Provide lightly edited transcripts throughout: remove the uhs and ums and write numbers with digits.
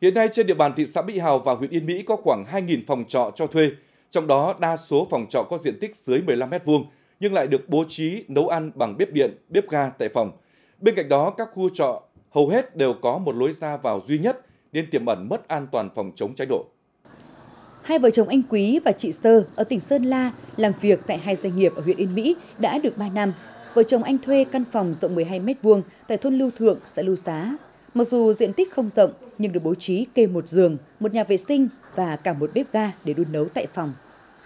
Hiện nay trên địa bàn thị xã Mỹ Hào và huyện Yên Mỹ có khoảng 2.000 phòng trọ cho thuê, trong đó đa số phòng trọ có diện tích dưới 15 m2 nhưng lại được bố trí nấu ăn bằng bếp điện, bếp ga tại phòng. Bên cạnh đó, các khu trọ hầu hết đều có một lối ra vào duy nhất nên tiềm ẩn mất an toàn phòng chống cháy nổ. Hai vợ chồng anh Quý và chị Sơ ở tỉnh Sơn La làm việc tại hai doanh nghiệp ở huyện Yên Mỹ đã được 3 năm. Vợ chồng anh thuê căn phòng rộng 12 m2 tại thôn Lưu Thượng, xã Lưu Xá. Mặc dù diện tích không rộng nhưng được bố trí kê một giường, một nhà vệ sinh và cả một bếp ga để đun nấu tại phòng.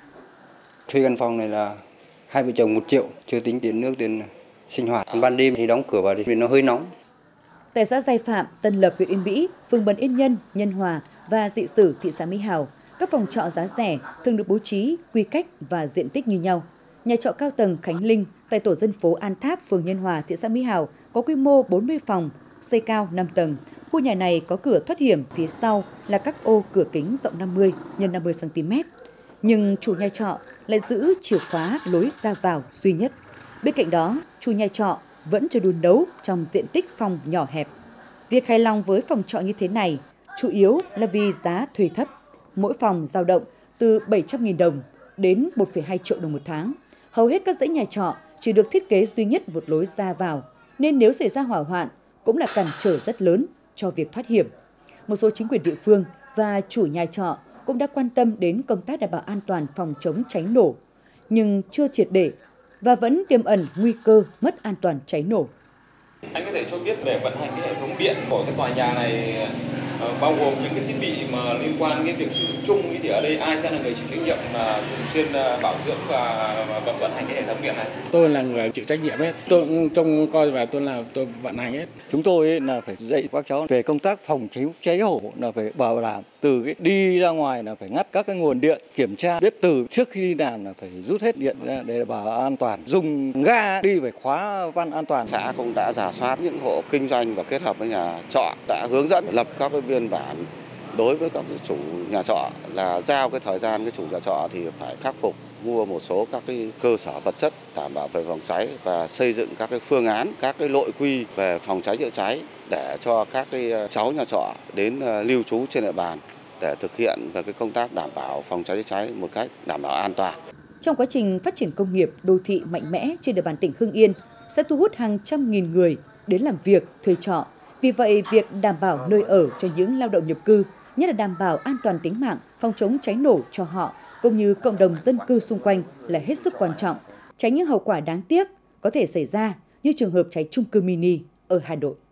Thuê căn phòng này là hai vợ chồng 1 triệu, chưa tính tiền nước, tiền sinh hoạt. Ban đêm thì đóng cửa vào vì nó hơi nóng. Tại xã Giai Phạm, Tân Lập, huyện Yên Mỹ, phường Bần Yên Nhân, Nhân Hòa và Dị Sử, thị xã Mỹ Hào, các phòng trọ giá rẻ thường được bố trí quy cách và diện tích như nhau. Nhà trọ cao tầng Khánh Linh tại tổ dân phố An Tháp, phường Nhân Hòa, thị xã Mỹ Hào có quy mô 40 phòng, xây cao 5 tầng. Khu nhà này có cửa thoát hiểm, phía sau là các ô cửa kính rộng 50 x 50 cm. Nhưng chủ nhà trọ lại giữ chìa khóa lối ra vào duy nhất. Bên cạnh đó, chủ nhà trọ vẫn cho đun nấu trong diện tích phòng nhỏ hẹp. Việc hài lòng với phòng trọ như thế này chủ yếu là vì giá thuê thấp. Mỗi phòng dao động từ 700.000 đồng đến 1,2 triệu đồng một tháng. Hầu hết các dãy nhà trọ chỉ được thiết kế duy nhất một lối ra vào, nên nếu xảy ra hỏa hoạn cũng là cản trở rất lớn cho việc thoát hiểm. Một số chính quyền địa phương và chủ nhà trọ cũng đã quan tâm đến công tác đảm bảo an toàn phòng chống cháy nổ, nhưng chưa triệt để và vẫn tiềm ẩn nguy cơ mất an toàn cháy nổ. Anh có thể cho biết về vận hành cái hệ thống điện của cái tòa nhà này, bao gồm những cái thiết bị mà liên quan cái việc sử dụng chung, thì ở đây ai sẽ là người chịu trách nhiệm là thường xuyên bảo dưỡng và vận hành cái hệ thống điện này? Tôi là người chịu trách nhiệm hết, tôi trông coi và tôi vận hành hết. Chúng tôi là phải dạy các cháu về công tác phòng chống cháy nổ, là phải bảo đảm từ cái đi ra ngoài là phải ngắt các cái nguồn điện, kiểm tra bếp từ trước khi đi làm là phải rút hết điện ra để bảo an toàn, dùng ga đi phải khóa van an toàn. Xã cũng đã rà soát những hộ kinh doanh và kết hợp với nhà trọ, đã hướng dẫn lập các cái biên bản đối với các chủ nhà trọ là giao cái thời gian cái chủ nhà trọ thì phải khắc phục, mua một số các cái cơ sở vật chất đảm bảo về phòng cháy và xây dựng các cái phương án, các cái nội quy về phòng cháy chữa cháy để cho các cái cháu nhà trọ đến lưu trú trên địa bàn để thực hiện về cái công tác đảm bảo phòng cháy chữa cháy một cách đảm bảo an toàn. Trong quá trình phát triển công nghiệp đô thị mạnh mẽ trên địa bàn tỉnh Hưng Yên sẽ thu hút hàng trăm nghìn người đến làm việc, thuê trọ. Vì vậy, việc đảm bảo nơi ở cho những lao động nhập cư, nhất là đảm bảo an toàn tính mạng, phòng chống cháy nổ cho họ, cũng như cộng đồng dân cư xung quanh là hết sức quan trọng, tránh những hậu quả đáng tiếc có thể xảy ra như trường hợp cháy chung cư mini ở Hà Nội.